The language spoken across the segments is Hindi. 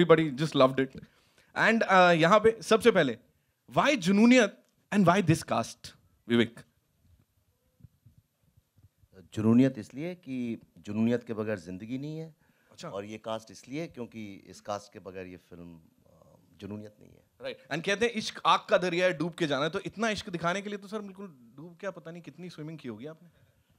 everybody just loved it. And यहाँ पे सबसे पहले, why Junooniyat and why this cast, विवेक? जुनूनियत इसलिए कि जुनूनियत के बगैर जिंदगी नहीं है। अच्छा। और ये कास्ट इसलिए क्योंकि इस कास्ट के बगैर ये फिल्म जुनूनियत नहीं है। राइट। एंड कहते हैं इश्क आग का दरिया है, डूब के जाना है, तो इतना इश्क दिखाने के लिए तो सर बिल्कुल डूब, क्या पता नहीं कितनी स्विमिंग की होगी आपने।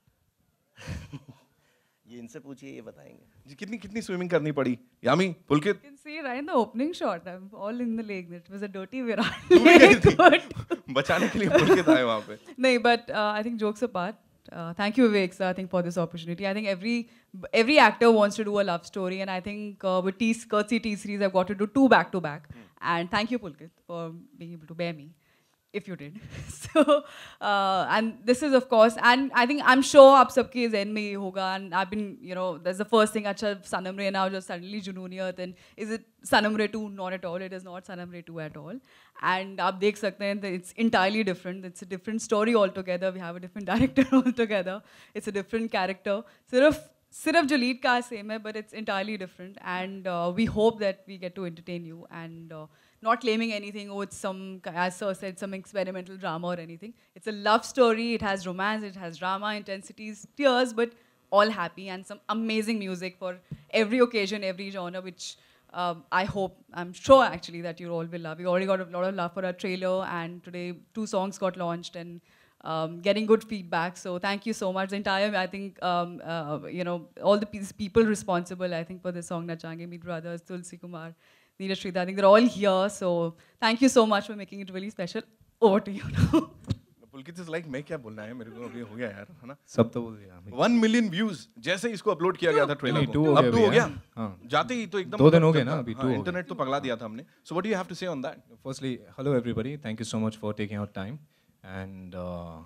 ये इनसे पूछिए, ये बताएंगे। जी कितनी स्विमिंग करनी पड़ी? यामी, पुलकित? You can see right in the opening shot, I'm all in the lake. It was a dirty Virat lake. बचाने के लिए पुलकित आए वहाँ पे। No, but I think jokes apart, thank you Vivek sir, I think for this opportunity. I think every actor wants to do a love story, and I think with Courtesy T series I've got to do 2 back to back. And thank you Pulkit for being able to bear me, if you did. So and this is of course, and I think I'm sure आप सबके ज़हन में ये होगा, and I've been, you know, that's the first thing. अच्छा Sanam Re now just suddenly Junooniyat, and is it Sanam Re 2? Not at all. It is not Sanam Re 2 at all. And आप देख सकते हैं that it's entirely different. It's a different story altogether. We have a different director altogether. It's a different character. सिर्फ जो lead का same है, but it's entirely different. And we hope that we get to entertain you, and not claiming anything, oh, it's some, as Sir said, some experimental drama or anything. It's a love story. It has romance, it has drama, intensities, tears, but all happy, and some amazing music for every occasion, every genre, which I'm sure actually that you all will love. We already got a lot of love for our trailer, and today 2 songs got launched, and getting good feedback. So thank you so much. The entire, I think, you know, all the people responsible, I think, for this song, Nachange, Meet Brothers, Tulsi Kumar, Neeraj Shrita, I think they're all here. So thank you so much for making it really special. Over to you now. Pulkit is like मैं क्या बोलना है, मेरे को अभी हो गया यार, है ना? सब तो बोल दिया। 1 million व्यूज जैसे ही इसको अपलोड किया गया था ट्रेलर को, अब 2 हो गया। जाते ही तो एकदम 2 दिन हो गए ना अभी, 2 इंटरनेट तो पगला दिया था हमने। So what do you have to say on that? Firstly, hello everybody. Thank you so much for taking out time. And so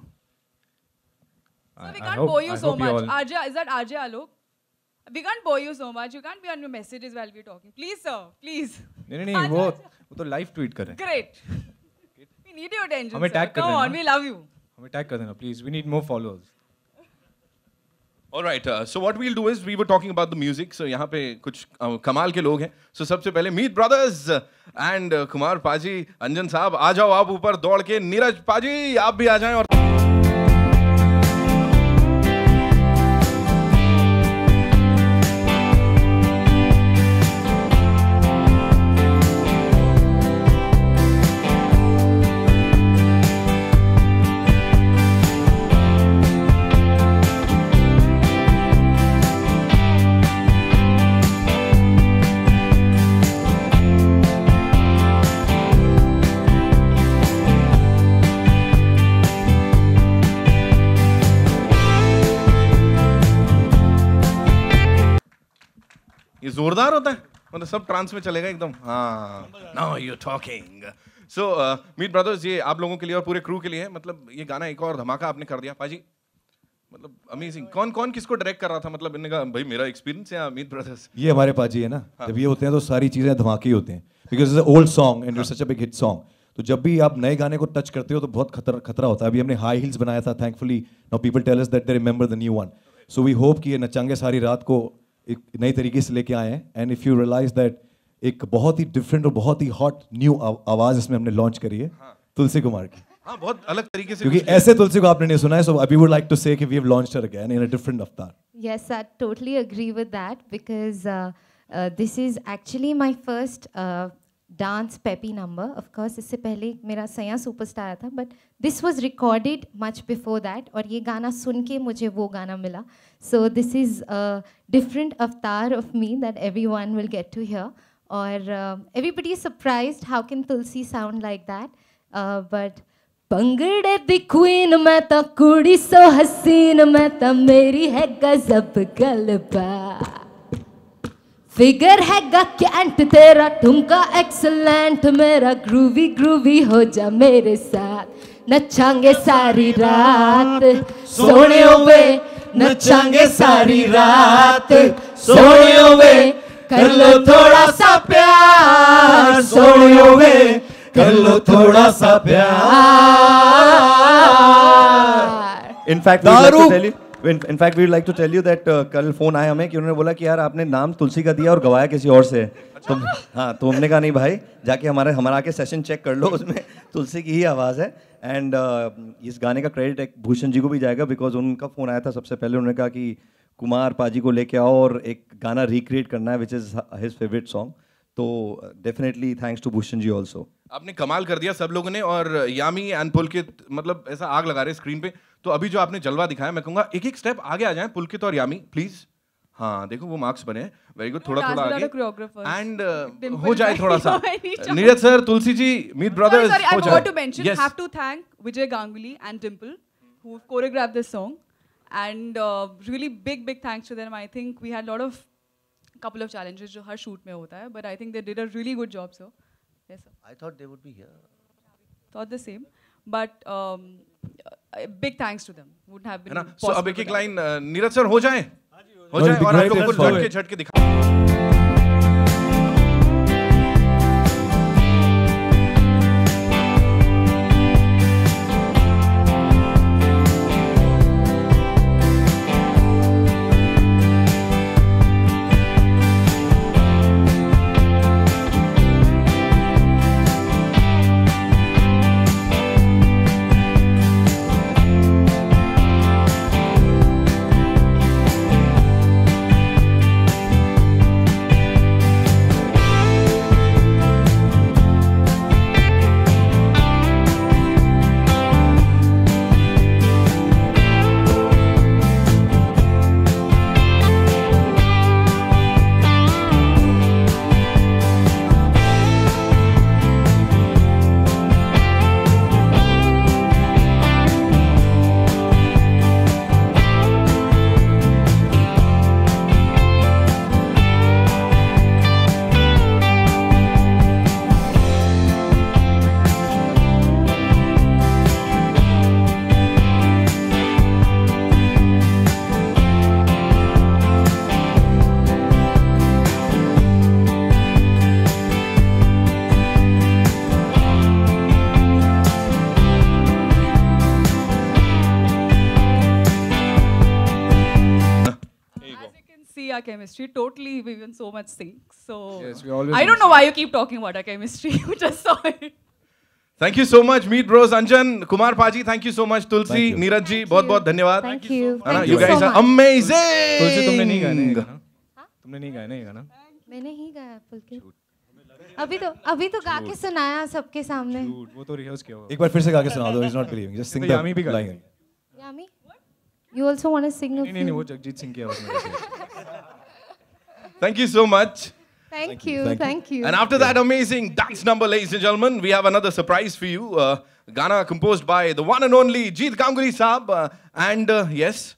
we can't bore you so much. Arjay, is that Arjay Alok? We can't bore you so much. You can't be on your messages while we're talking. Please, sir. Please. नहीं वो तो लाइव ट्वीट कर रहे हैं। Great. We need your attention. हमें टैग कर देना। Come on, we love you. हमें टैग कर देना, please. We need more followers. All right. So what we'll do is we were talking about the music. So यहाँ पे कुछ कमाल के लोग हैं. So सबसे पहले मीत ब्रदर्स and कुमार पाजी, अंजन साहब, आ जाओ आप ऊपर दौड़ के. नीरज पाजी आप भी आ जाएं और ये जोरदार होता है, मतलब सब ट्रांस में चलेगा एकदम। हाँ, now you talking. So Meet Brothers, ये आप लोगों के लिए और पूरे क्रू के लिए है, मतलब ये गाना एक और धमाका आपने कर दिया पाजी, मतलब अमेजिंग। कौन किसको डायरेक्ट कर रहा था, मतलब इन्होंने कहा भाई मेरा एक्सपीरियंस है मीट ब्रदर्स। ये हमारे पाजी है ना, जब ये होते हैं तो सारी चीजें धमाके ही होते हैं, because it's old song and it's such a big hit song. तो जब भी आप नए गाने को टच करते हो तो बहुत खतरा होता है। अभी हमने हाई हील्स बनाया था, thankfully now people tell us that they remember the new one. So we hope कि ये नचांगे सारी रात को एक नई तरीके से लेके आए हैं। And if you realise that एक बहुत ही डिफरेंट और बहुत ही हॉट न्यू आवाज इसमें हमने लॉन्च करी है, तुलसी कुमार की। हाँ, बहुत अलग तरीके से, क्योंकि ऐसे तुलसी को आपने नहीं सुना है। So we would like to say कि we have launched her again in a different avatar. Yes, I totally agree with that, because this is actually my first dance peppy number. Of course, इससे पहले मेरा सया सुपरस्टार आया था, but this was recorded much before that. और ये गाना सुन के मुझे वो गाना मिला. So this is a different avatar of me that everyone will get to hear. और everybody is surprised how can Tulsi sound like that, but पंगड़े दी क्वीन मैं तो कुड़ी सो हसीन, मैं तो मेरी है गजब गलबा, फिगर है गा कैंट तेरा ठुमका एक्सलेंट, मेरा ग्रूवी ग्रूवी हो जा मेरे साथ, नचांगे सारी रात सोनियो वे, नचांगे सारी रात सोनियो वे, कर लो थोड़ा सा प्यार सोनियो वे, कर लो थोड़ा सा प्यार। In fact, in fact we like to tell you that कल फोन आया हमें कि उन्होंने बोला कि यार आपने नाम तुलसी का दिया और गवाया किसी और से। तो हाँ, तो हमने कहा नहीं भाई, जाके हमारा आके सेशन चेक कर लो, उसमें तुलसी की ही आवाज़ है। एंड इस गाने का क्रेडिट एक भूषण जी को भी जाएगा, बिकॉज उनका फ़ोन आया था सबसे पहले, उन्होंने कहा कि कुमार पाजी को लेके आओ और एक गाना रिक्रिएट करना है which is his favourite song. तो definitely thanks to Bhushan ji also. आपने कमाल कर दिया सब लोगों ने, और यामी एंड पुलकित मतलब ऐसा आग लगा रहे स्क्रीन पे। तो अभी जो आपने जलवा दिखाया, मैं कहूँगा एक एक स्टेप आगे आ जाएं पुलकित और यामी प्लीज। हाँ देखो वो मार्क्स बने, वेरी गुड, थोड़ा थोड़ा आगे एंड हो जाए थोड़ा सा। Neeraj sir, Tulsi ji, Meet Brothers, sorry, I हो forgot to जाए। mention, have to thank Vijay Ganguly and Dimple who choreographed this song, and really big thanks to them. I think we had a lot of couple of challenges जो हर shoot में होता है, but I think they did a really good job, sir. Yes, sir. I thought they would be here. Thought the same, but big thanks to them. Wouldn't have been है ना। सो possible अब एक एक without लाइन नीरज सर हो जाए, हो No, जाए, it'd be और आप great, लोगों let's को follow झटके it. झटके दिखा। our chemistry. Totally, we were in so much sync. So Yes, we always I don't know why you keep talking about our chemistry. You just saw it. Thank you so much, Meet Bros, Anjan, Kumar Paji. Thank you so much, Tulsi, Thank you. Neeraj ji. बहुत बहुत धन्यवाद. Thank you. है ना, Thank you you guys so are much. amazing. तुलसी तुमने नहीं गाया ना ये गाना? तुमने नहीं गाया ना ये गाना? मैंने ही गाया पुलकित. अभी तो गा के सुनाया सबके सामने. झूठ, वो तो रिहर्स किया होगा. एक बार फिर से गा के सुना दो. He's not believing. Just sing तो the यामी भी गा line. Yami, you also want to sing a नहीं few? वो जगजीत सिंह की आवाज में. Thank you so much. Thank you. And after that amazing dance number, ladies and gentlemen, we have another surprise for you. Ghana composed by the one and only Jeet Ganguly Saab. And yes.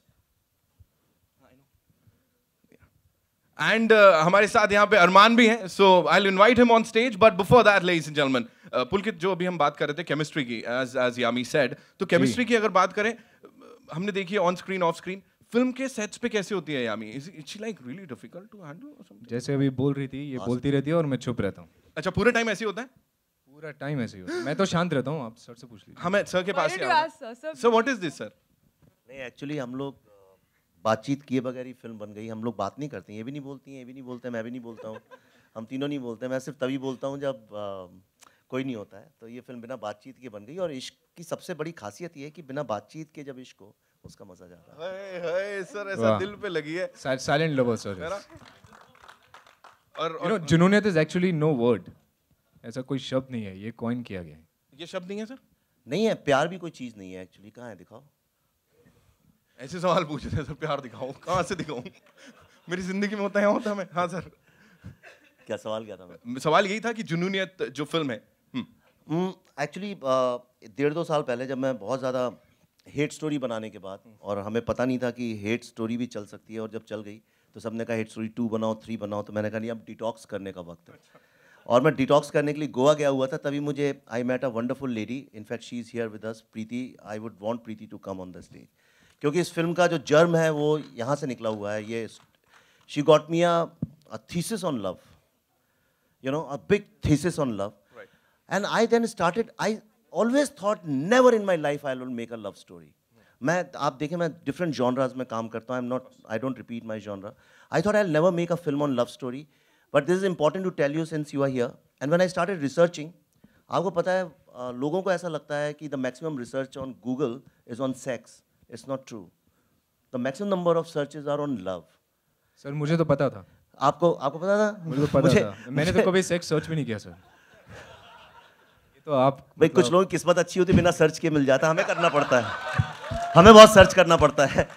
And हमारे साथ यहाँ पे अरमान भी हैं. So I'll invite him on stage. But before that, ladies and gentlemen, पुलकित जो अभी हम बात कर रहे थे chemistry की, as Yami said, तो chemistry की अगर बात करें, हमने देखी है on screen, off screen. Film के सेट्स पे कैसे होती है यामी? Is she like really difficult to handle or something? जैसे अभी बोल रही थी, ये बोलती रहती है और मैं चुप रहता हूँ. अच्छा, पूरे टाइम ऐसे ही होता है? पूरा टाइम ऐसे ही होता है. मैं तो शांत रहता हूँ. आप सर से पूछ लीजिए. हमें सर के Why पास did ही you आ ask, sir? Sir, sir what is this sir? नहीं एक्चुअली हम लोग बातचीत किए बगैर ही फिल्म बन गई. हम लोग बात नहीं करते हैं, ये भी नहीं बोलती हैं, ये भी नहीं बोलते, मैं भी नहीं बोलता हूँ, हम तीनों नहीं बोलते. मैं सिर्फ तभी बोलता हूँ जब कोई नहीं होता है. तो ये फिल्म बिना बातचीत के बन गई. और इश्क की सबसे बड़ी खासियत ये है कि बिना बातचीत के जब इश्क हो उसका मजा जाता है. हाय हाय सर, ऐसा दिल पे लगी है. Silent lover sir. और You know, जुनूनियत is actually no word. ऐसा कोई शब्द नहीं है. ये कॉइन किया गया है. ये शब्द नहीं है सर? नहीं है, प्यार भी कोई चीज़ नहीं है एक्चुअली. कहाँ है, दिखाओ. ऐसे सवाल पूछ रहे हैं सर, प्यार दिखाओ, कहाँ से दिखाऊं? मेरी जिंदगी में होता है, होता है. मैं हाँ सर, क्या सवाल क्या था? मैं सवाल यही था कि जुनूनियत जो फिल्म है, एक्चुअली 1.5-2 साल पहले जब मैं बहुत ज़्यादा हेट स्टोरी बनाने के बाद, और हमें पता नहीं था कि हेट स्टोरी भी चल सकती है, और जब चल गई तो सबने कहा हेट स्टोरी 2 बनाओ, 3 बनाओ. तो मैंने कहा नहीं, अब डिटॉक्स करने का वक्त है. और मैं डिटॉक्स करने के लिए गोवा गया हुआ था. तभी मुझे I met a wonderful lady. In fact she is here with us, Preeti. I would want Preeti to come on the stage, क्योंकि इस फिल्म का जो जर्म है वो यहाँ से निकला हुआ है. ये she got me a thesis on love, you know, a big thesis on love. And I then started, I always thought never in my life I will make a love story. मैं आप देखें मैं डिफरेंट जॉनराज में काम करता हूँ, I don't repeat my genre. I thought I will never make a film on love story, but this is important to tell you since you are here. And when I started researching, आपको पता है लोगों को ऐसा लगता है कि the maximum research on Google is on sex. It's not true. The maximum number of searches are on love. Sir मुझे तो पता था. आपको पता था? मुझे तो पता था. मैंने तो कभी सेक्स सर्च भी नहीं किया सर. ये तो आप भाई कुछ लोगों की किस्मत अच्छी होती, बिना सर्च के मिल जाता, हमें करना पड़ता है. हमें बहुत सर्च करना पड़ता है.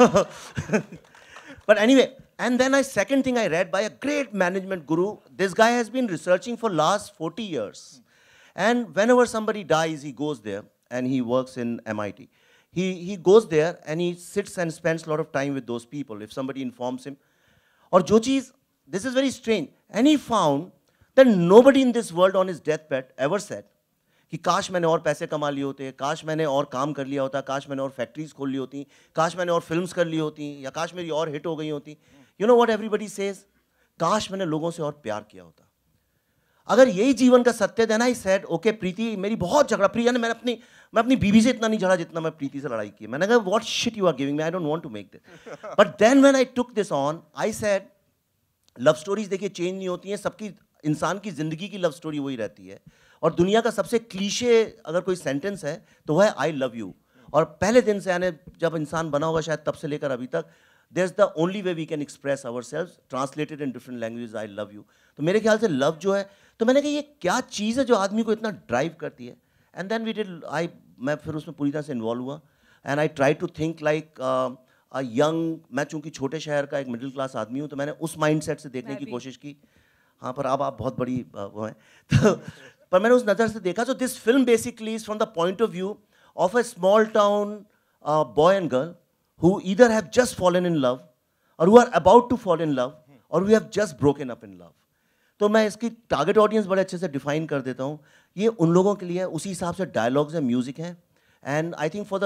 But anyway, and then second thing I read by a great management guru. This guy has been researching for last 40 years. And whenever somebody dies, he goes there and he works in MIT. He goes there and he sits and spends a lot of time with those people if somebody informs him. Or jo cheez, this is very strange. And he found that nobody in this world on his deathbed ever said कि काश मैंने और पैसे कमा लिए होते, काश मैंने और काम कर लिया होता, काश मैंने और फैक्ट्रीज खोल ली होती, काश मैंने और फिल्म्स कर ली होती, या काश मेरी और हिट हो गई होती. You know what everybody says? काश मैंने लोगों से और प्यार किया होता. अगर यही जीवन का सत्य देना, आई सेड ओके प्रीति, मेरी बहुत झगड़ा, प्रिया ने, मैं अपनी बीवी से इतना नहीं झगड़ा जितना मैं प्रीति से लड़ाई की. मैंने कहा what shit you are giving me, I don't want to make this. But then when I took this on, I said love stories देखिए चेंज नहीं होती हैं, सबकी इंसान की जिंदगी की लव स्टोरी वही रहती है. और दुनिया का सबसे क्लीशे अगर कोई सेंटेंस है तो वह है आई लव यू. और पहले दिन से यानी जब इंसान बना होगा शायद तब से लेकर अभी तक, there is the only way we can express ourselves, translated in different languages, I love you. तो मेरे ख्याल से लव जो है, तो मैंने कहा ये क्या चीज़ है जो आदमी को इतना ड्राइव करती है. एंड देन वी डिड, मैं फिर उसमें पूरी तरह से इन्वॉल्व हुआ. And I try to think like a young, मैं चूँकि छोटे शहर का एक मिडिल क्लास आदमी हूँ, तो मैंने उस माइंड सेट से देखने की कोशिश की. हाँ, पर अब आप बहुत बड़ी वो हैं. तो पर मैंने उस नज़र से देखा. So this film basically is from the point of view of a small town boy and girl who either have just fallen in love और who are about to fall in love और who have just broken up in love. तो मैं इसकी टारगेट ऑडियंस बड़े अच्छे से डिफाइन कर देता हूँ. ये उन लोगों के लिए है, उसी हिसाब से डायलॉग्स हैं, म्यूजिक हैं. And I think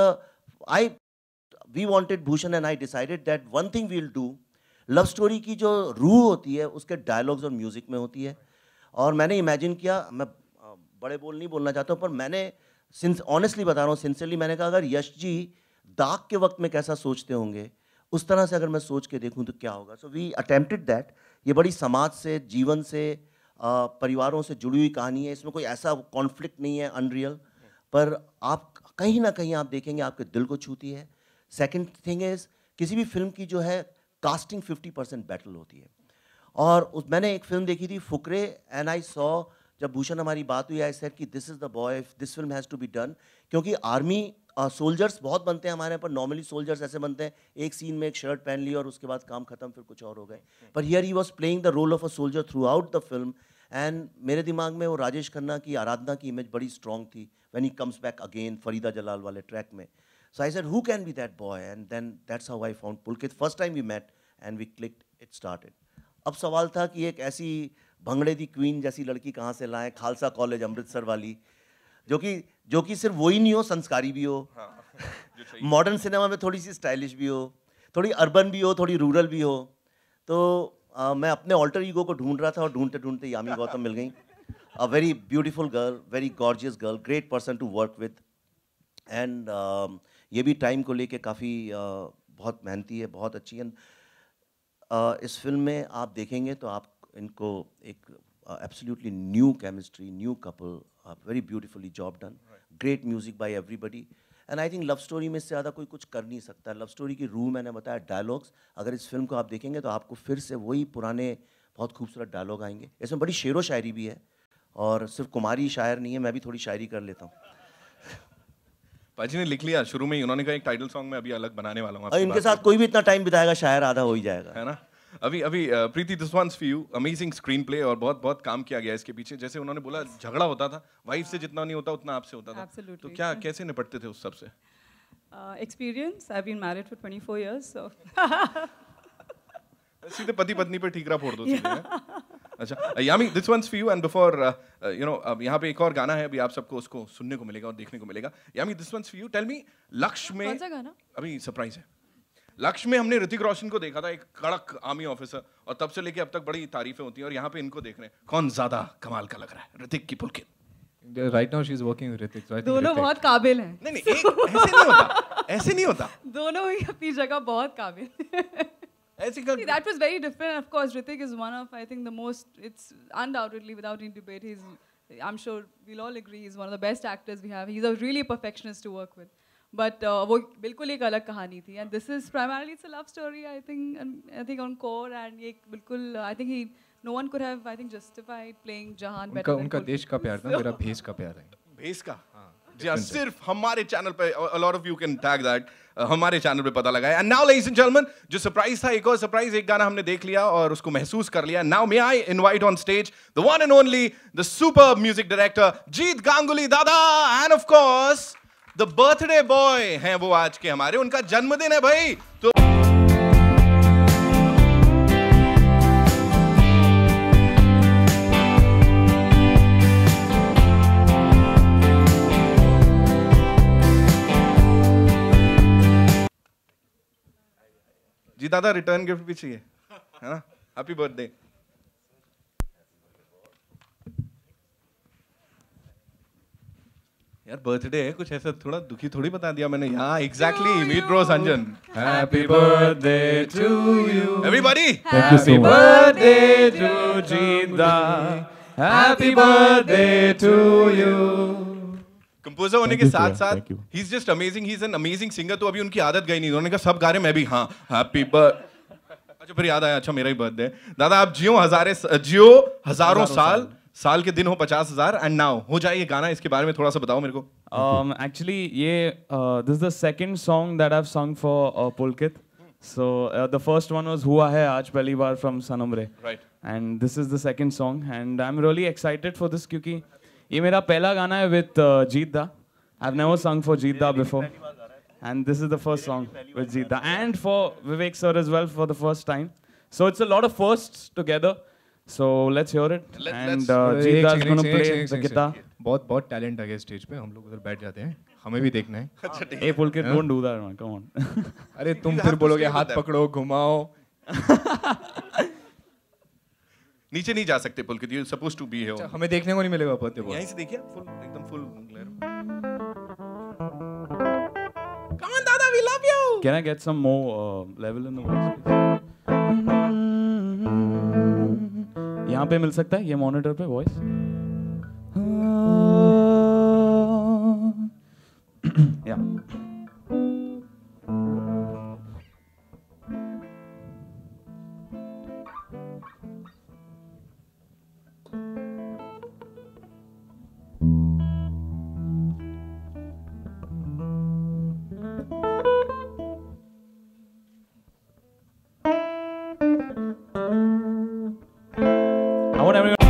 we wanted, Bhushan and I decided that one thing we will do, love story की जो रूह होती है उसके डायलॉग्स और म्यूजिक में होती है. और मैंने इमेजिन किया, मैं बड़े बोल नहीं बोलना चाहता हूँ, पर मैंने ऑनेस्टली बता रहा हूँ, सिंसियरली मैंने कहा अगर यश जी दाग के वक्त में कैसा सोचते होंगे, उस तरह से अगर मैं सोच के देखूं तो क्या होगा. So we attempted that. ये बड़ी समाज से, जीवन से, परिवारों से जुड़ी हुई कहानी है. इसमें कोई ऐसा कॉन्फ्लिक्ट नहीं है अनरियल, पर आप कहीं ना कहीं आप देखेंगे आपके दिल को छूती है. सेकेंड थिंग इज, किसी भी फिल्म की जो है कास्टिंग 50% बैटल होती है. और मैंने एक फिल्म देखी थी फुकरे, एंड आई सॉ, जब भूषण हमारी बात हुई, आई सेड कि this is the boy, this film has to be done. क्योंकि आर्मी सोल्जर्स बहुत बनते हैं हमारे यहाँ पर, नॉर्मली सोल्जर्स ऐसे बनते हैं एक सीन में एक शर्ट पहन ली और उसके बाद काम खत्म, फिर कुछ और हो गए. पर here he was playing the role of a soldier throughout the film. एंड मेरे दिमाग में वो राजेश खन्ना की आराधना की इमेज बड़ी स्ट्रॉन्ग थी when he comes back again Farida Jalal वाले ट्रैक में. So I said who can be that boy, and then that's how I found Pulkit. First time we met and we clicked, it started. अब सवाल था कि एक ऐसी भंगड़े दी क्वीन जैसी लड़की कहाँ से लाएं, खालसा कॉलेज अमृतसर वाली, जो कि सिर्फ वही नहीं हो, संस्कारी भी हो, मॉडर्न सिनेमा में थोड़ी सी स्टाइलिश भी हो, थोड़ी अर्बन भी हो, थोड़ी रूरल भी हो. तो मैं अपने ऑल्टर ईगो को ढूंढ रहा था और ढूंढते ढूंढते यामी गौतम मिल गई. A very beautiful girl, very gorgeous girl, great person to work with. And ये भी टाइम को लेके काफ़ी बहुत मेहनती है, बहुत अच्छी है. इस फिल्म में आप देखेंगे तो आप इनको एक absolutely new chemistry, new couple, very beautifully job done, great music by everybody. And I think love story में इससे ज़्यादा कोई कुछ कर नहीं सकता. लव स्टोरी की रूह मैंने बताया, डायलॉग्स. अगर इस फिल्म को आप देखेंगे तो आपको फिर से वही पुराने बहुत खूबसूरत डायलॉग आएंगे. इसमें बड़ी शेरो शायरी भी है, और सिर्फ कुमारी शायर नहीं है, मैं भी थोड़ी शायरी कर लेता हूँ. पाजी ने लिख लिया शुरू में ही, उन्होंने कहा एक टाइटल सॉन्ग में अभी अलग बनाने वाला हूँ. इनके साथ कोई भी इतना टाइम बिताएगा शायर आधा हो ही जाएगा, है ना. अभी Preeti, this once for you. Amazing screenplay और बहुत बहुत काम किया गया इसके पीछे. जैसे उन्होंने बोला झगड़ा होता था, वाइफ से जितना नहीं होता उतना आपसे होता था. Absolutely. तो क्या, कैसे निपटते थे उस सब से? Experience. I've been married for 24 years, so. सीधे पति पत्नी पे ठीकरा फोड़ दो सीधे. अच्छा Yami, this once for you. And before you know, अब यहाँ पे एक और गाना है, अभी आप सबको उसको सुनने को मिलेगा और देखने को मिलेगा. Yami, this once for you. Tell me, Lakshya में कौन सा गाना? अभी सरप्राइज है. लक्ष्य में हमने ऋतिक रोशन को देखा था, एक कड़क आर्मी ऑफिसर, और तब से लेके अब तक बड़ी तारीफें होती हैं. और यहाँ पे इनको देख रहे हैं, कौन ज्यादा कमाल का लग रहा है, ऋतिक की पुलकित? Right now she's working with Hrithik, so I think दोनों Hrithik. बहुत काबिल हैं. नहीं, एक ऐसे नहीं होता. ऐसे नहीं होता दोनों ही अपनी जगह बहुत काबिल ऐसे कर That was very different. Of course, Hrithik is one of, I think, the most, it's undoubtedly, without any debate, I'm sure we'll all agree, he's one of the best actors we have. He's a really perfectionist to work with. But वो बिल्कुल एक अलग कहानी थी. And this is primarily, it's a love story, I think on core. And ये बिल्कुल, I think no one could have, I think, justified playing Jahan better than उनका देश का प्यार था, मेरा भेष का प्यार है. भेस का जी हाँ, सिर्फ हमारे चैनल पे a lot of you can tag that हमारे चैनल पे पता लगा है. And now ladies and gentlemen, जो सरप्राइज था, एक और सरप्राइज, एक गाना हमने देख लिया और उसको महसूस कर लिया. Now may I invite on stage the one and only, the superb music director जीत गांगुली दादा, and of course the birthday boy हैं वो आज के हमारे, उनका जन्मदिन है भाई. तो जी दादा रिटर्न गिफ्ट भी चाहिए, है ना? Happy birthday. यार बर्थडे है, कुछ ऐसा थोड़ा दुखी थोड़ी बता दिया मैंने. हाँ exactly, meet bro Sanjan. Happy birthday to you. Everybody Thank you so Happy much. birthday to Jeeta. Happy birthday to you. Composer होने Thank के you, साथ sir. साथ Thank you. He is just amazing, he is an amazing singer. तो अभी उनकी आदत गई नहीं, उन्होंने कहा सब गा रहे मैं भी हाँ हैप्पी बर्थ. अच्छा फिर याद आया, अच्छा मेरा ही बर्थडे. दादा आप जियो हजारों साल के दिन हो 50,000. एंड नाउ हो जाए ये गाना, इसके बारे में थोड़ा सा बताओ मेरे को. Actually, this is the second song that I've sung for Pulkit. So the first one was Hua Hai Aaj Pehli Baar from Sanamre. Right. And this is the second song, and I'm really excited for this क्योंकि ये मेरा पहला गाना है with Jeet Da. I've never sung for Jeet Da before, and this is the first song with Jeet Da, and for Vivek sir as well for the first time. So it's a lot of firsts together. So let's hear it. And Jeet Da is going to play the guitar. बहुत टैलेंट है स्टेज पे, हम लोग उधर बैठ जाते हैं, हमें भी देखना है. Hey Pulkit, don't do that, man. Come on. अरे तुम फिर बोलोगे हाथ पकड़ो घुमाओ. नीचे नहीं जा सकते Pulkit, you suppose to be here. हमें देखने को नहीं मिलेगा बर्थडे बॉय. यहीं से देखिए, फुल एकदम full glare. Come on Dada, we love you. Can I get some more level in the voice, please? यहाँ पे मिल सकता है ये मॉनिटर पे voice. Yeah. I want everyone.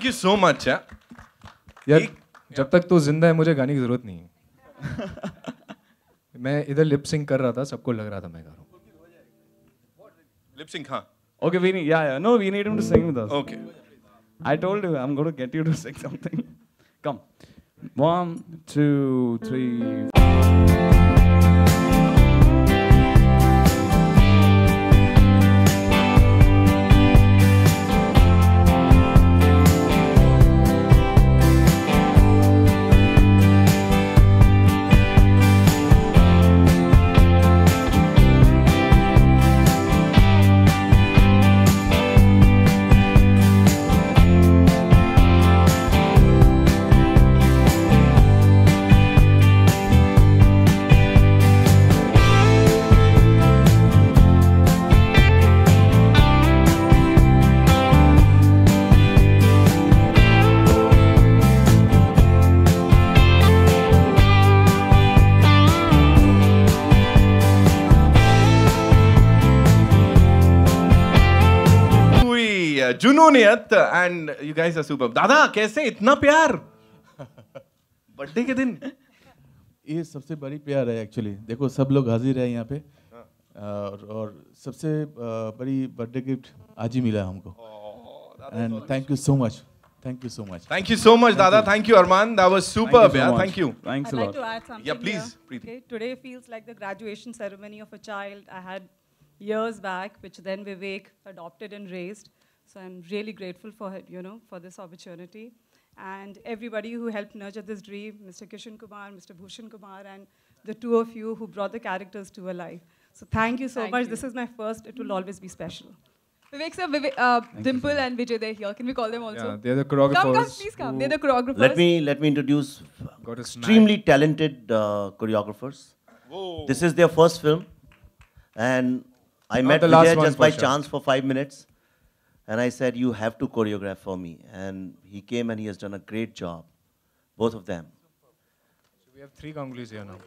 Thank you so much. यार जब तक तू जिंदा है मुझे गाने की जरूरत नहीं है। मैं इधर लिप सिंक कर रहा था, सबको लग रहा था मैं गा रहा हूँ। लिप सिंक, हाँ। Okay, no, we need him to sing with us. Okay. I told you, I'm going to get you to sing something. Come. 1, 2, 3. जुनूनियत and you guys are super. Dada कैसे इतना प्यार बर्थडे के दिन? ये सबसे बड़ी प्यार है एक्चुअली। देखो सब लोग हाजिर है यहाँ पे और सबसे बड़ी बर्थडे गिफ्ट आज ही मिला हमको। And thank you so much, thank you so much, thank you so much Dada, thank you Armaan, that was superb यार, thank you. Thanks I'd a like lot. to add something. Yeah, please, here. Preeti. Okay, today feels like the graduation ceremony of a child I had years back, which then Vivek adopted and raised. So I'm really grateful for for this opportunity, and everybody who helped nurture this dream, Mr. Kishan Kumar, Mr. Bhushan Kumar, and the two of you who brought the characters to alive. So thank you so Thank much. you. This is my first. It will always be special. Vivek sir, Dimple and Vijay, they're here. Can we call them also? Yeah, they're the choreographers. Come, please come. They're the choreographers. Let me introduce Got a smile. extremely talented choreographers. This is their first film, and I Not met the last Vijay one just for by sure. chance for 5 minutes, and I said, "You have to choreograph for me." And he came and he has done a great job, both of them. We have 3 Ganglis here now.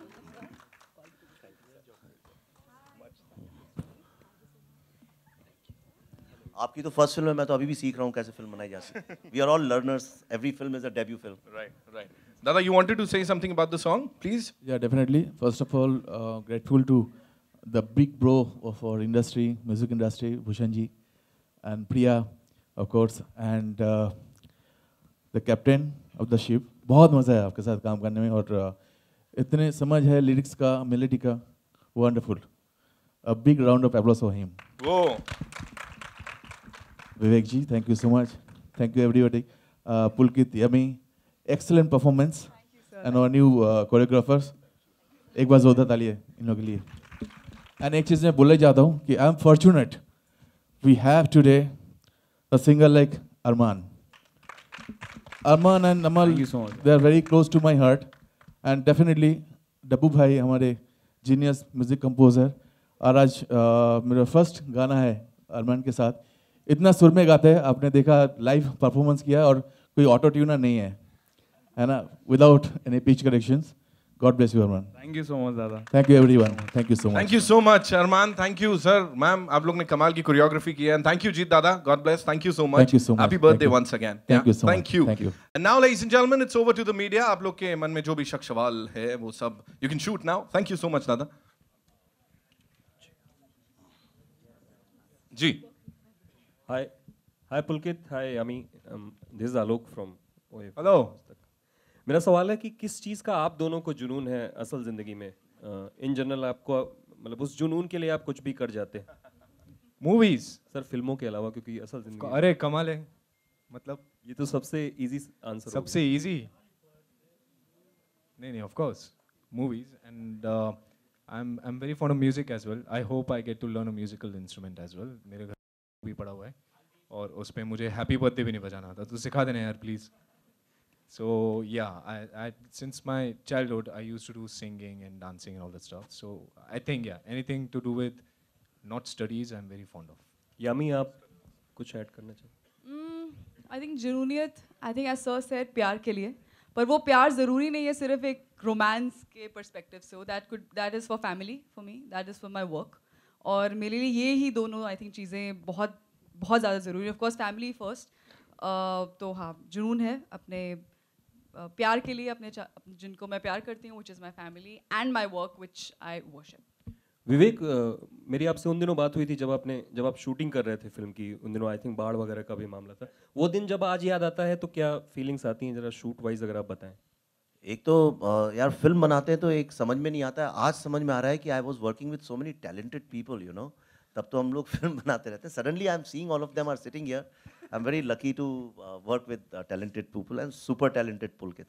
आपकी तो फर्स्ट फिल्म है, मैं तो अभी भी सीख रहा हूँ कैसे फिल्म बनाई जाती है. We are all learners. Every film is a debut film. Right. Dada, you wanted to say something about the song, please? Yeah, definitely. First of all, grateful to the big bro of our industry, music industry, Bhushan ji, and Priya, of course, and the captain of the ship. बहुत मज़ा है आपके साथ काम करने में और इतने समझ है लिरिक्स का, मेलोडी का, wonderful. A big round of applause for him. Whoa. Vivek ji, thank you so much. Thank you everybody. Pulkit, Yami, excellent performance. And our new choreographers. एक बार जोरदार ताली है इन लोगों के लिए. And एक चीज़ मैं बोलना चाहता हूँ कि I'm fortunate. We have today a singer like Arman. Arman and Amal, Thank you so much. they are very close to my heart. And definitely, डब्बू भाई हमारे genius music composer. और आज मेरा फर्स्ट गाना है अरमान के साथ. इतना सुर में गाते हैं, आपने देखा लाइव परफॉर्मेंस किया और कोई ऑटो ट्यूनर नहीं है ना, without any pitch corrections. God bless you Armaan. Thank you so much, Dada. Thank you everyone. Thank you so much. Thank you so much, Arman. Thank you, sir, ma'am. आप लोग ने कमाल की कोरियोग्राफी की है. And thank you, Jeet Dada. God bless. Thank you so much. Thank you so much. Happy birthday Thank you. once again. Thank you so Thank much. you. Thank you. And now, ladies and gentlemen, it's over to the media. आप लोग के मन में जो भी शक सवाल है वो सब you can shoot now. Thank you so much, Dada. Ji. Hi Pulkit, hi Yami. This is Alok from OF. Hello. मेरा सवाल है कि किस चीज़ का आप दोनों को जुनून है असल ज़िंदगी में? इन जनरल आपको मतलब उस जुनून के लिए आप कुछ भी कर जाते हैं? Movies. सर फिल्मों के अलावा, क्योंकि असल ज़िंदगी अरे कमाल है, मतलब ये तो सबसे इजी आंसर सबसे easy. नहीं, of course, movies, and I'm very fond of music as well. I hope I get to learn a musical instrument as well. मेरे घर भी पड़ा हुआ है और उस पे मुझे हैप्पी बर्थडे भी नहीं बजाना आता, तो सिखा देना यार please. So yeah, I since my childhood I used to do singing and dancing and all that stuff. So I think yeah, anything to do with not studies I'm very fond of. Yami आप कुछ ऐड करना चाहें? I think Junooniyat, I think as sir said, प्यार के लिए, पर वो प्यार ज़रूरी नहीं है सिर्फ एक रोमांस के पर्सपेक्टिव से. that is for family for me, that is for my work. और मेरे लिए ये ही दोनों आई थिंक चीज़ें बहुत बहुत ज़्यादा ज़रूरी है. ऑफ कोर्स फैमिली फर्स्ट, तो हाँ, जुनून है अपने प्यार के लिए, जिनको मैं प्यार करती हूँ, which is my family and my work which I worship. विवेक, मेरी आपसे उन दिनों बात हुई थी जब आप शूटिंग कर रहे थे फिल्म की, उन दिनों आई थिंक बाढ़ वगैरह का भी मामला था। वो दिन जब आज याद आता है तो क्या फीलिंग्स आती हैं, जरा शूट वाइज अगर आप बताएं। एक तो यार फिल्म बनाते हैं तो एक समझ में नहीं आता है, आज समझ में आ रहा है कि I was working with so many talented people, you know. तब तो हम लोग फिल्म बनाते रहते हैं, suddenly I am seeing all of them are sitting here. I am very lucky to work with talented people and super talented Pulkit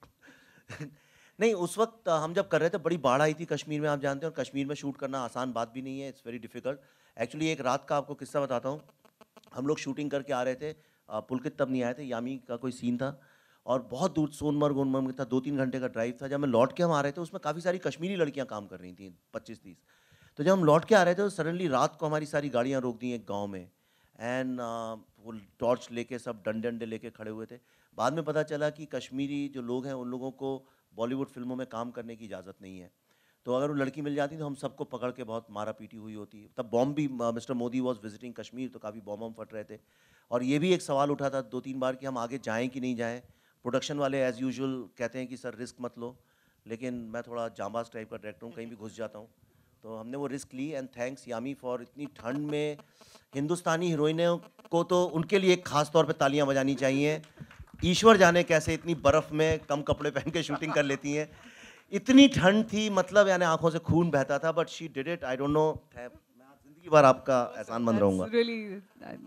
of नहीं, उस वक्त हम जब कर रहे थे बड़ी बाढ़ आई थी कश्मीर में, आप जानते हैं, और कश्मीर में शूट करना आसान बात भी नहीं है, इट्स वेरी डिफिकल्ट। एक्चुअली एक रात का आपको किस्सा बताता हूँ। हम लोग शूटिंग करके आ रहे थे, पुलकित तब नहीं आए थे, यामी का कोई सीन था और बहुत दूर सोनमर्ग वोनमर्ग था, 2-3 घंटे का ड्राइव था। जब मैं लौट के हम आ रहे थे, उसमें काफ़ी सारी कश्मीरी लड़कियाँ काम कर रही थी, 25-30। तो जब हम लौट के आ रहे थे तो सडनली रात को हमारी सारी गाड़ियाँ रोक दी एक गाँव में, एंड वो टॉर्च लेके सब डंडे डंडे लेके खड़े हुए थे। बाद में पता चला कि कश्मीरी जो लोग हैं उन लोगों को बॉलीवुड फिल्मों में काम करने की इजाज़त नहीं है, तो अगर वो लड़की मिल जाती तो हम सबको पकड़ के बहुत मारा पीटी हुई होती। तब बॉम्ब भी, mister Modi was visiting Kashmir, तो काफ़ी बॉम्ब फट रहे थे। और ये भी एक सवाल उठा था 2-3 बार कि हम आगे जाएँ कि नहीं जाएँ। प्रोडक्शन वाले एज़ यूजुअल कहते हैं कि सर रिस्क मत लो, लेकिन मैं थोड़ा जांबाज टाइप का डायरेक्टर हूँ, कहीं भी घुस जाता हूँ, तो हमने वो रिस्क ली। एंड थैंक्स यामी फॉर इतनी ठंड में हिंदुस्तानी हीरोइनों को तो उनके लिए खास तौर पे तालियां बजानी चाहिए। ईश्वर जाने कैसे इतनी बर्फ़ में कम कपड़े पहन के शूटिंग कर लेती हैं। इतनी ठंड थी, मतलब यानी आंखों से खून बहता था, but she did it. I don't know, मैं जिंदगी भर आपका एहसानमंद रहूँगा। Really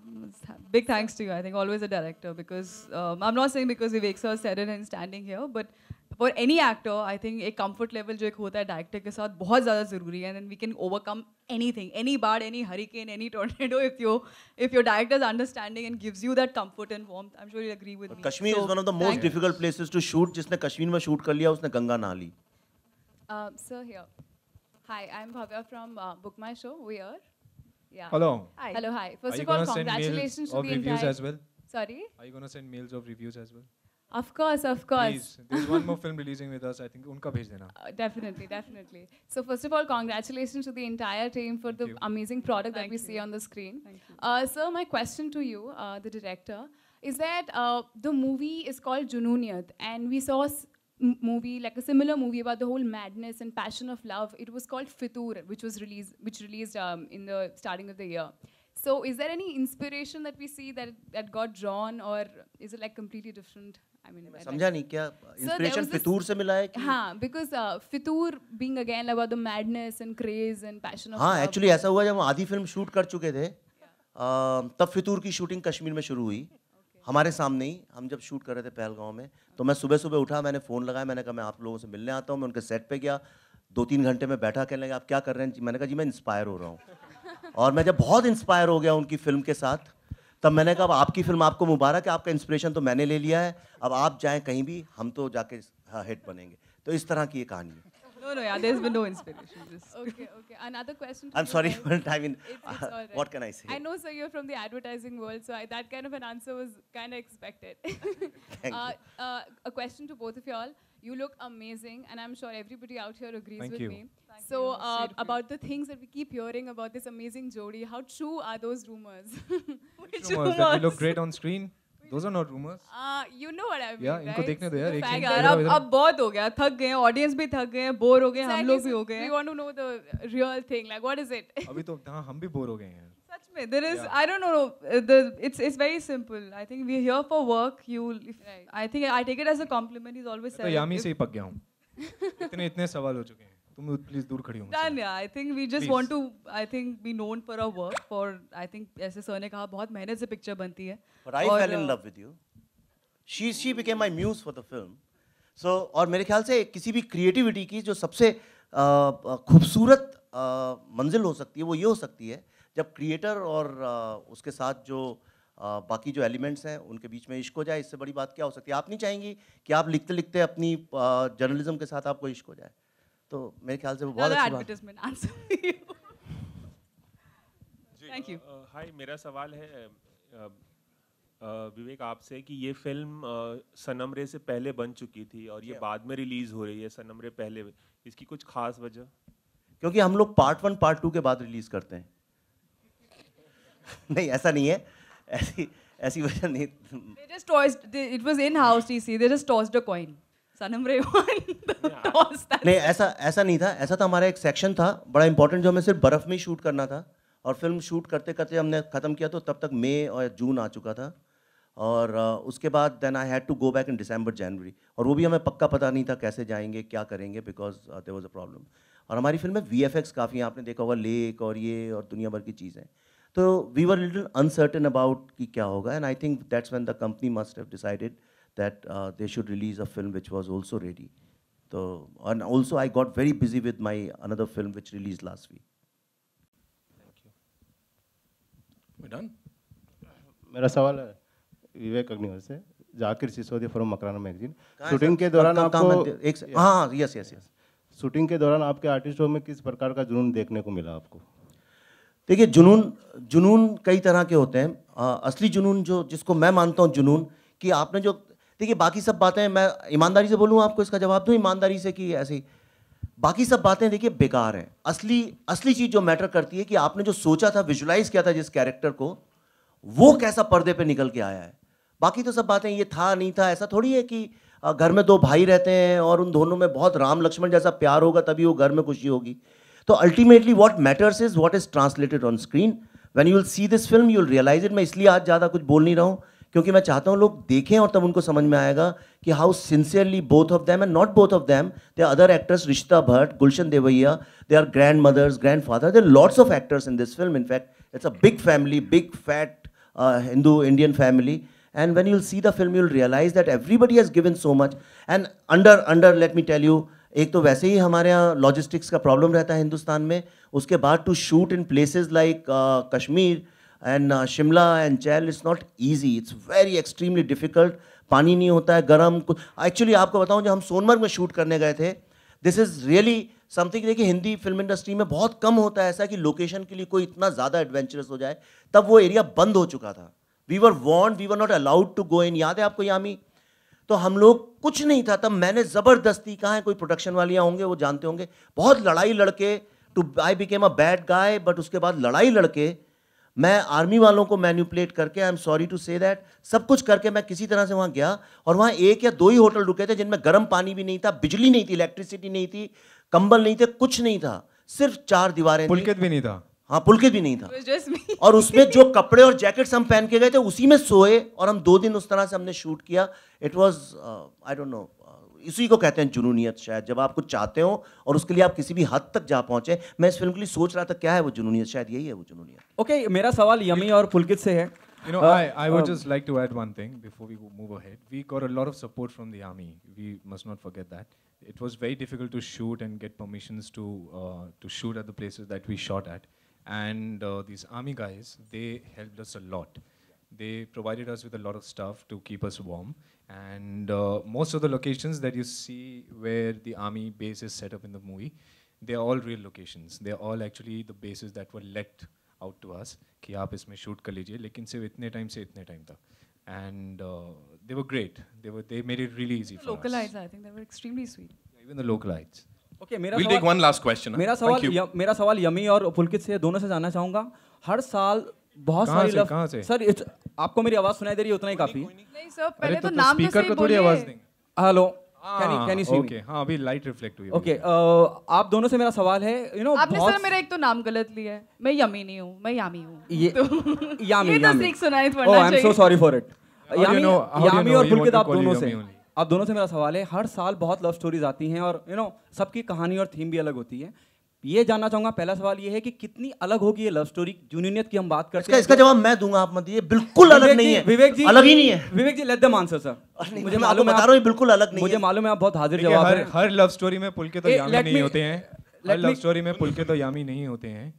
big thanks to you. I think always a director, because I'm not saying because Vivek sir said it and standing here, but for any actor, I think एक comfort level जो एक होता है डायरेक्टर के साथ बहुत ज़्यादा ज़रूरी है, and then we can overcome anything, any बाढ़, any hurricane, any tornado, if your director is understanding and gives you that comfort and warmth, I'm sure you'll agree with me. Kashmir is one of the most difficult places to shoot. जिसने कश्मीर में शूट कर लिया उसने गंगा नहा ली। Sir here. Hi, I'm Bhavya from Book My Show. We are. Yeah. Hello. Hi. Hello, hi. First Are you of all, gonna send congratulations mails to of the reviews entire. as well? Sorry. Are you gonna send mails of reviews as well? Of course, of course. Please, there's one more film releasing with us. I think उनका भेज देना. Definitely, definitely. So first of all, congratulations to the entire team for the amazing product that we see on the screen. Sir, my question to you, the director, is that the movie is called Junooniyat, and we saw movie, like a similar movie about the whole madness and passion of love. It was called Fitoor, which released in the starting of the year. So is there any inspiration that we see that got drawn, or is it like completely different? I mean, समझा नहीं क्या इंस्पिरेशन फितूर से मिला है कि? हाँ, because Fitoor being again about the madness and craze and passion of हाँ, love. एक्चुअली ऐसा हुआ जब हम आधी फिल्म शूट कर चुके थे, तब फितूर की शूटिंग कश्मीर में शुरू हुई, हमारे सामने ही। हम जब शूट कर रहे थे पहलगांव में, तो मैं सुबह सुबह उठा, मैंने फ़ोन लगाया, मैंने कहा मैं आप लोगों से मिलने आता हूँ। मैं उनके सेट पे गया, 2-3 घंटे में बैठा, कहने लगा आप क्या कर रहे हैं? मैंने कहा जी मैं इंस्पायर हो रहा हूँ। और मैं जब बहुत इंस्पायर हो गया उनकी फिल्म के साथ, तब मैंने कहा अब आपकी फिल्म आपको मुबारक है, आपका इंस्पिरेशन तो मैंने ले लिया है, अब आप जाएं कहीं भी, हम तो जाके हिट बनेंगे। तो इस तरह की ये कहानी है। No, yeah, there's been no inspiration. Okay. Another question. I'm sorry, but I mean, it's all right. what can I say? I know, sir, you're from the advertising world, so that kind of an answer was kind of expected. Thank you. A question to both of y'all. You look amazing, and I'm sure everybody out here agrees Thank with you. me. So, about the things that we keep hearing about this amazing Jodi, how true are those rumors? Which Rumors that we look great on screen. Those are not rumors. You know what I mean, Yeah, इनको right? देखने दो यार, एक fact scene यार, इधर अब बहुत हो गया, थक गए, ऑडियंस भी थक गए, बोर हो गए, हम लोग भी हो गए। We want to know the real thing. Like, what is it? अभी तो हाँ हम भी बोर हो गए हैं। सच में, there is, I don't know, it's very simple. I think we're here for work. I think I take it as a compliment. He's always said. तो यामी से ही पक गया हूँ। इतने सवाल हो चुके हैं। तुम प्लीज दूर खड़ी हो मुझसे। Done, yeah. I think we just Please. want to, I think, be known for our work. For, I think, ऐसे सर ने कहा, बहुत मेहनत से पिक्चर बनती है। But I fell in love with you. She became my muse for the film. So, और मेरे ख्याल से किसी भी क्रिएटिविटी की जो सबसे खूबसूरत मंजिल हो सकती है वो ये हो सकती है जब क्रिएटर और उसके साथ जो बाकी जो एलिमेंट्स हैं उनके बीच में इश्क हो जाए। इससे बड़ी बात क्या हो सकती है? आप नहीं चाहेंगी कि आप लिखते लिखते अपनी जर्नलिज्म के साथ आपको इश्क हो जाए? तो मेरे ख्याल से वो बहुत अच्छी बात है। Thank you. हाय, मेरा सवाल है विवेक आपसे कि ये फिल्म सनम रे से पहले बन चुकी थी और ये बाद में रिलीज हो रही है सनम रे पहले, इसकी कुछ खास वजह? क्योंकि हम लोग पार्ट 1 पार्ट 2 के बाद रिलीज करते हैं। नहीं, ऐसा नहीं है, ऐसी वजह नहीं। They just tossed. It was in-house TC. They just tossed a coin. Sanam Ray won. Toss that. नहीं, ऐसा नहीं था। ऐसा था, हमारा एक सेक्शन था बड़ा इंपॉर्टेंट जो हमें सिर्फ बर्फ में ही शूट करना था, और फिल्म शूट करते करते हमने ख़त्म किया तो तब तक मई और जून आ चुका था, और उसके बाद then I had to go back in December January, और वो भी हमें पक्का पता नहीं था कैसे जाएंगे क्या करेंगे, because there was a problem. और हमारी फिल्म में VFX काफ़ी, आपने देखा होगा लेक और ये और दुनिया भर की चीज़ें, तो we were little uncertain about कि क्या होगा, and I think that's when the company must have decided that they should release a film which was also ready. तो and also I got very busy with my another film which released last week. We're done? मेरा सवाल है विवेक अग्निहोत्री से, Zakir Sisodia from Makrana magazine. Shooting के दौरान आपको हाँ यस यस यस शूटिंग के दौरान आपके आर्टिस्टों में किस प्रकार का जुनून देखने को मिला आपको? देखिए, जुनून कई तरह के होते हैं। असली जुनून जिसको मैं मानता हूँ जुनून, कि आपने जो, देखिए बाकी सब बातें, मैं ईमानदारी से बोलूँ आपको इसका जवाब दूँ ईमानदारी से कि ऐसे ही, बाकी सब बातें देखिए बेकार हैं। असली चीज़ जो मैटर करती है कि आपने जो सोचा था, विजुलाइज किया था जिस कैरेक्टर को, वो कैसा पर्दे पे निकल के आया है। बाकी तो सब बातें ये था नहीं था, ऐसा थोड़ी है कि घर में 2 भाई रहते हैं और उन दोनों में बहुत राम लक्ष्मण जैसा प्यार होगा तभी वो घर में खुशी होगी। तो ultimately what matters is what is translated on screen. When you will see this film you will realize it. मैं इसलिए आज ज़्यादा कुछ बोल नहीं रहा हूँ क्योंकि मैं चाहता हूँ लोग देखें और तब उनको समझ में आएगा कि how sincerely both of them, and not both of them, they are other actors, Rishta Bhatt, Gulshan Devaiah, they are grandmothers, grandfather, there lots of actors in this film. In fact it's a big family, big fat Hindu Indian family, and when you'll see the film you'll realize that everybody has given so much, and under let me tell you, एक तो वैसे ही हमारे यहाँ लॉजिस्टिक्स का प्रॉब्लम रहता है हिंदुस्तान में, उसके बाद to shoot in places like Kashmir and Shimla and Chail, it's not easy, it's very extremely difficult. पानी नहीं होता है, गर्म। एक्चुअली आपको बताऊँ, जब हम सोनमर्ग में शूट करने गए थे, दिस इज़ रियली समथिंग। देखिए, हिंदी फिल्म इंडस्ट्री में बहुत कम होता है ऐसा कि लोकेशन के लिए कोई इतना ज़्यादा एडवेंचरस हो जाए। तब वो एरिया बंद हो चुका था, we were warned, we were not allowed to go in. याद है आपको यामी? तो हम लोग, कुछ नहीं था तब, मैंने ज़बरदस्ती, कहाँ है कोई प्रोडक्शन वालियाँ होंगे वो जानते होंगे, बहुत लड़ाई लड़के, I became a bad guy, but उसके बाद लड़ाई लड़के मैं आर्मी वालों को मैनिपुलेट करके, I am sorry to say that, सब कुछ करके मैं किसी तरह से वहाँ गया, और वहाँ 1 या 2 ही होटल रुके थे जिनमें गर्म पानी भी नहीं था, बिजली नहीं थी, इलेक्ट्रिसिटी नहीं थी, कंबल नहीं थे, कुछ नहीं था, सिर्फ 4 दीवारें थी। पुलकित भी नहीं था। हाँ, पुलकित भी नहीं था। और उसमें जो कपड़े और जैकेट्स हम पहन के गए थे उसी में सोए, और हम 2 दिन उस तरह से हमने शूट किया। It was I don't know, इसी को कहते हैं जुनूनियत शायद, जब आप कुछ चाहते हो और उसके लिए आप किसी भी हद तक जा पहुंचे। मैं इस फिल्म के लिए सोच रहा था क्या है वो जुनूनियत, शायद यही है वो जुनूनियत। ओके, मेरा सवाल यमी और पुलकित से है। You know, I would just like to add one thing before we move ahead. We got a lot of support from the army. We must not forget that. It was very difficult to shoot and get permissions to shoot at the places that we shot at. And these army guys, they helped us a lot. They provided us with a lot of stuff to keep us warm. And most of the locations that you see where the army base is set up in the movie, they are all real locations. They are all actually the bases that were let out to us कि आप इसमें shoot कर लीजिए, लेकिन सिर्फ इतने टाइम से इतने टाइम तक. And they were great. They made it really easy for us. Localites, I think they were extremely sweet. Even the localites. Okay, we'll take one last question. मेरा सवाल यमी और पुलकित से, दोनों से जानना चाहूँगा। हर साल बहुत सारी कहाँ से? सर, आपको मेरी आवाज़ सुनाई दे रही है? उतना ही काफ़ी। नहीं सर, पहले तो नाम तो स्पीकर सही को थोड़ी आवाज़ देंगे। Hello, can you see me? Okay, हाँ, अभी लाइट रिफ्लेक्ट हुई है। Okay, आप दोनों से मेरा सवाल है, you know, आपने सर मेरा एक तो नाम गलत लिया है, मैं यमी नहीं हूँ, मैं यामी हूँ। ये यामी, ये तो सीख सुनाई पड़ना चाहिए। Oh, I'm so sorry for it. यामी और पुलकित, आप दोनों से मेरा सवाल है, हर साल बहुत लव स्टोरीज आती हैं और सबकी कहानी और थीम भी अलग होती है। ये जानना चाहूंगा, पहला सवाल ये है कि कितनी अलग होगी ये लव स्टोरी? जुनूनियत की हम बात करते हैं, इसका जवाब मैं दूंगा, आप मत दीजिए। बिल्कुल अलग नहीं है विवेक जी, अलग ही नहीं है Vivek ji. Let them answer sir. मुझे मालूम है, बता रहा हूं बिल्कुल अलग नहीं है। मुझे मालूम है आप बहुत हाजिर जवाब हैं। हर लव स्टोरी में पुलकित और यामी नहीं होते हैं। हर लव स्टोरी में पुलकित और यामी नहीं होते हैं,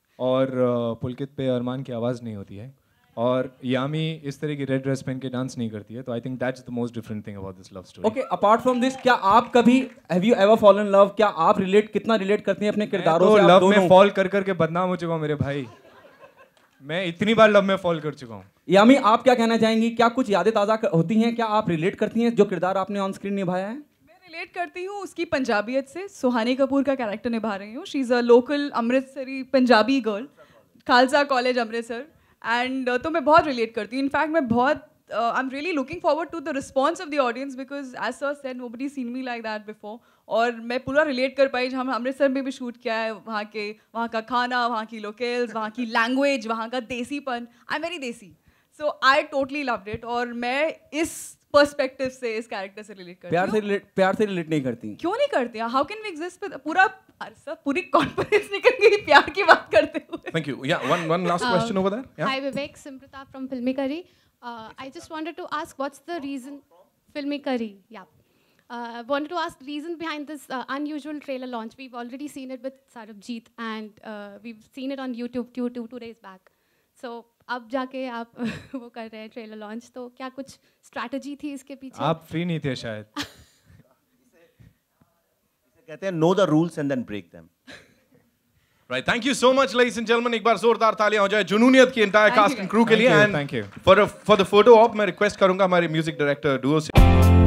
और पुलकित पे अरमान की आवाज़ नहीं होती है, और यामी इस तरह की रेड ड्रेस पहन के डांस नहीं करती है। तो I think that's the most different thing about this love story. Okay, apart from this, क्या आप कभी have you ever fallen in love? क्या आप कितना रिलेट करते हैं अपने किरदारों से? लव में फॉल कर करके बदनाम हो चुका हूं मेरे भाई, मैं इतनी बार लव में फॉल कर चुका हूं। यामी, आप क्या कहना चाहेंगी? क्या कुछ यादें ताज़ा होती हैं? क्या आप रिलेट करती हैं जो किरदार आपने ऑन स्क्रीन निभाया है? मैं रिलेट करती हूँ उसकी पंजाबियत से। सुहानी कपूर का कैरेक्टर निभा रही हूँ। She is a local Amritsari Punjabi girl, Khalsa college Amritsar, and तो मैं बहुत रिलेट करती हूँ. इनफैक्ट मैं बहुत I'm really looking forward to the response of the audience because as sir said nobody's seen me like that before. और मैं पूरा relate कर पाई. हम अमृतसर में भी शूट किया है. वहाँ का खाना, वहाँ की लोकेल्स, वहाँ की लैंग्वेज, वहाँ का देसीपन. I'm very देसी. So I totally loved it. और मैं इस पर्सपेक्टिव से इस कैरेक्टर से रिलेट करती हूँ. प्यार से रिलेट नहीं करती. क्यों नहीं करती? How can we exist with पूरा सर पूरी कॉन्फिडेंस निकल गई प्यार की बात करते हुए. Thank you. Yeah, one last question over there. Yeah. Hi Vivek, Simrita from Filmikari. I just wanted to ask what's the reason Filmikari. Yeah. Wanted to ask the reason behind this unusual trailer launch. We've already seen it with Sarabjit and we've seen it on YouTube two days back. So अब जाके आप वो कर रहे हैं ट्रेलर लॉन्च, तो क्या कुछ स्ट्रैटेजी थी इसके पीछे? आप फ्री नहीं थे शायद. कहते हैं know the rules and then break them. Right, thank you so much, ladies and gentlemen. एक बार जोरदार तालियां हो जाए जुनूनियत की entire cast and crew के लिए. Thank you. For the photo op मैं request करूंगा हमारे म्यूजिक डायरेक्टर डुओ से.